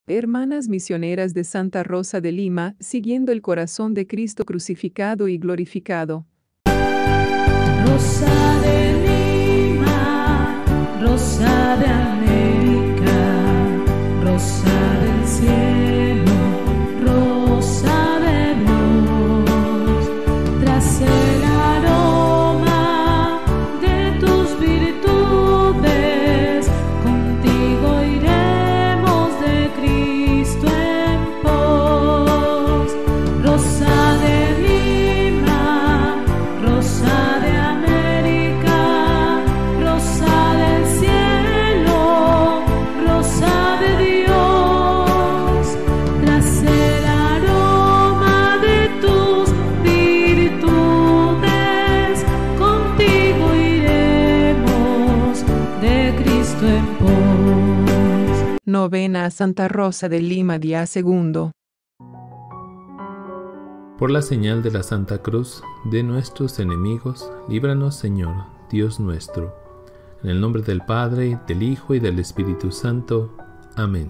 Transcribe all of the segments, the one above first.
Hermanas misioneras de Santa Rosa de Lima, siguiendo el corazón de Cristo crucificado y glorificado. Rosa de Lima, Rosa de América, Rosa del cielo, Rosa de luz, tras el aroma de tus virtudes, contigo iremos de Cristo en pos. Rosa de Lima, Rosa de América, Rosa del cielo, Rosa de Dios, tras el aroma de tus virtudes, contigo iremos de Cristo en pos. Novena a Santa Rosa de Lima, día segundo. Por la señal de la Santa Cruz de nuestros enemigos, líbranos, Señor, Dios nuestro. En el nombre del Padre, del Hijo y del Espíritu Santo. Amén.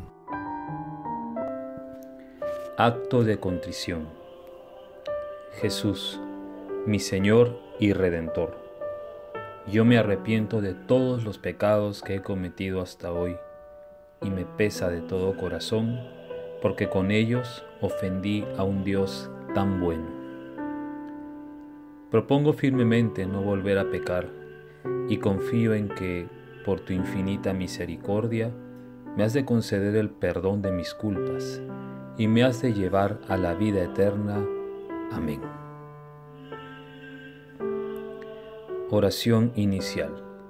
Acto de contrición. Jesús, mi Señor y Redentor, yo me arrepiento de todos los pecados que he cometido hasta hoy, y me pesa de todo corazón, porque con ellos ofendí a un Dios tan bueno. Propongo firmemente no volver a pecar, y confío en que, por tu infinita misericordia, me has de conceder el perdón de mis culpas, y me has de llevar a la vida eterna. Amén. Oración inicial.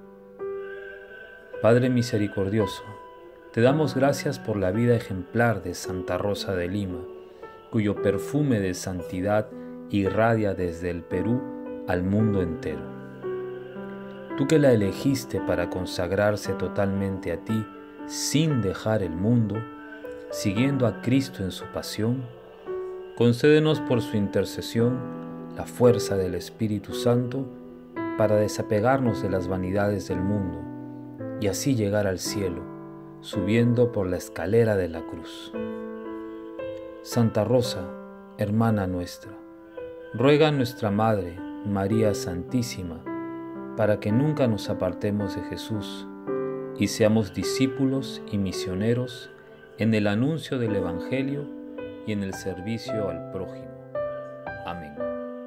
Padre misericordioso, te damos gracias por la vida ejemplar de Santa Rosa de Lima, cuyo perfume de santidad irradia desde el Perú al mundo entero. Tú que la elegiste para consagrarse totalmente a ti sin dejar el mundo, siguiendo a Cristo en su pasión, concédenos por su intercesión la fuerza del Espíritu Santo para desapegarnos de las vanidades del mundo y así llegar al cielo, subiendo por la escalera de la cruz. Santa Rosa, hermana nuestra, ruega a nuestra Madre, María Santísima, para que nunca nos apartemos de Jesús y seamos discípulos y misioneros en el anuncio del Evangelio y en el servicio al prójimo. Amén.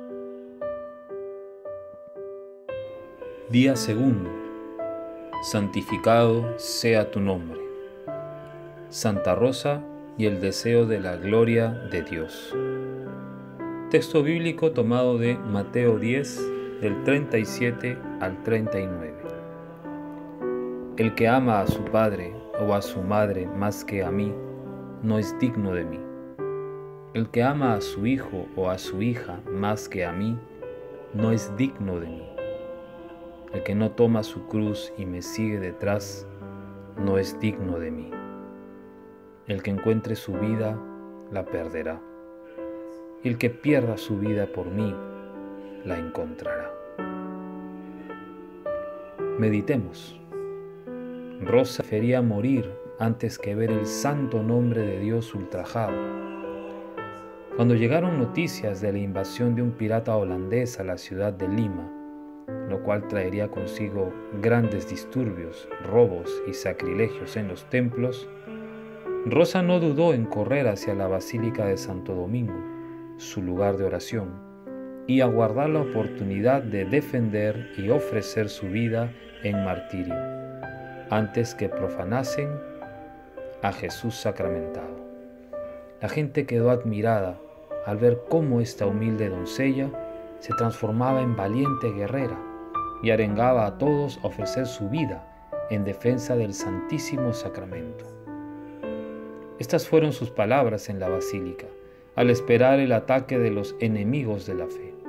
Día segundo. Santificado sea tu nombre. Santa Rosa y el deseo de la gloria de Dios. Texto bíblico tomado de Mateo 10, del 37 al 39. El que ama a su padre o a su madre más que a mí, no es digno de mí. El que ama a su hijo o a su hija más que a mí, no es digno de mí. El que no toma su cruz y me sigue detrás, no es digno de mí. El que encuentre su vida, la perderá. Y el que pierda su vida por mí, la encontrará. Meditemos. Rosa prefería morir antes que ver el santo nombre de Dios ultrajado. Cuando llegaron noticias de la invasión de un pirata holandés a la ciudad de Lima, lo cual traería consigo grandes disturbios, robos y sacrilegios en los templos, Rosa no dudó en correr hacia la Basílica de Santo Domingo, su lugar de oración, y aguardar la oportunidad de defender y ofrecer su vida en martirio, antes que profanasen a Jesús sacramentado. La gente quedó admirada al ver cómo esta humilde doncella se transformaba en valiente guerrera y arengaba a todos a ofrecer su vida en defensa del Santísimo Sacramento. Estas fueron sus palabras en la basílica, al esperar el ataque de los enemigos de la fe.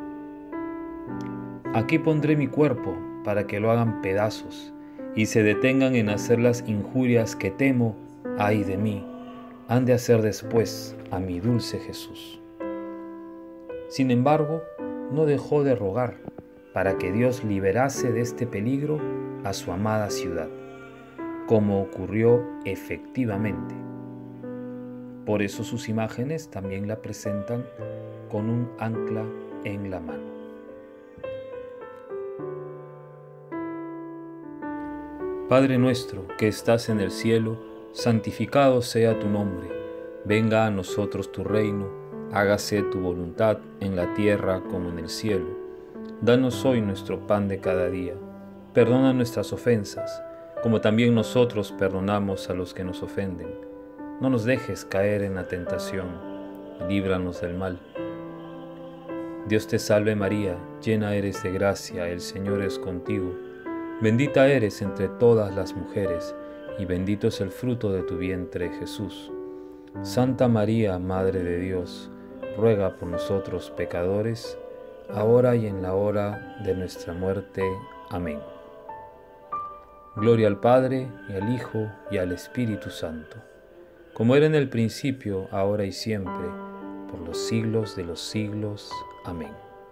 Aquí pondré mi cuerpo para que lo hagan pedazos y se detengan en hacer las injurias que temo, ay de mí, han de hacer después a mi dulce Jesús. Sin embargo, no dejó de rogar para que Dios liberase de este peligro a su amada ciudad, como ocurrió efectivamente. Por eso sus imágenes también la presentan con un ancla en la mano. Padre nuestro que estás en el cielo, santificado sea tu nombre. Venga a nosotros tu reino, hágase tu voluntad en la tierra como en el cielo. Danos hoy nuestro pan de cada día. Perdona nuestras ofensas, como también nosotros perdonamos a los que nos ofenden. No nos dejes caer en la tentación, líbranos del mal. Dios te salve María, llena eres de gracia, el Señor es contigo. Bendita eres entre todas las mujeres, y bendito es el fruto de tu vientre, Jesús. Santa María, Madre de Dios, ruega por nosotros pecadores, ahora y en la hora de nuestra muerte. Amén. Gloria al Padre, y al Hijo, y al Espíritu Santo, como era en el principio, ahora y siempre, por los siglos de los siglos. Amén.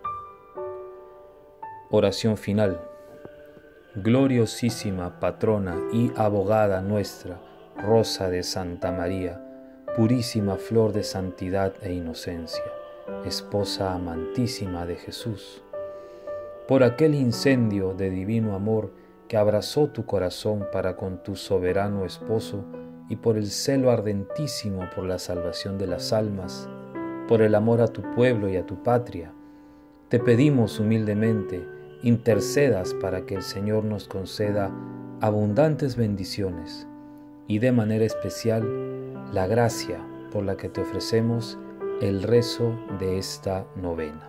Oración final. Gloriosísima patrona y abogada nuestra, Rosa de Santa María, purísima flor de santidad e inocencia, esposa amantísima de Jesús, por aquel incendio de divino amor que abrazó tu corazón para con tu soberano esposo, y por el celo ardentísimo por la salvación de las almas, por el amor a tu pueblo y a tu patria, te pedimos humildemente, intercedas para que el Señor nos conceda abundantes bendiciones y de manera especial la gracia por la que te ofrecemos el rezo de esta novena.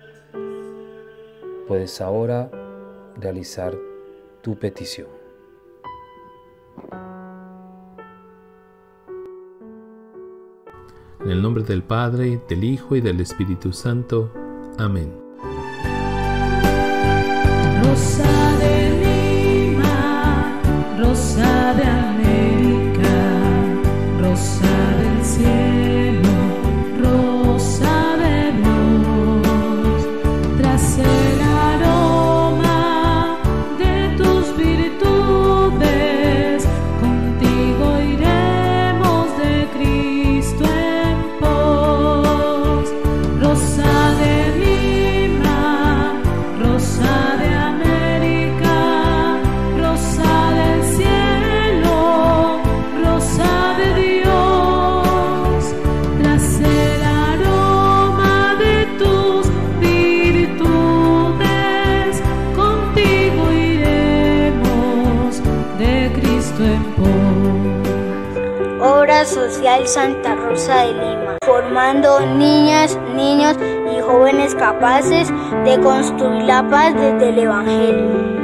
Puedes ahora realizar tu petición. En el nombre del Padre, del Hijo y del Espíritu Santo. Amén. Rosa de Lima, rosa de América, rosa del cielo, rosa de Dios, tras el aroma de tus virtudes, contigo iremos de Cristo en pos. Rosa de Lima, rosa de Obra Social Santa Rosa de Lima, formando niñas, niños y jóvenes capaces de construir la paz desde el Evangelio.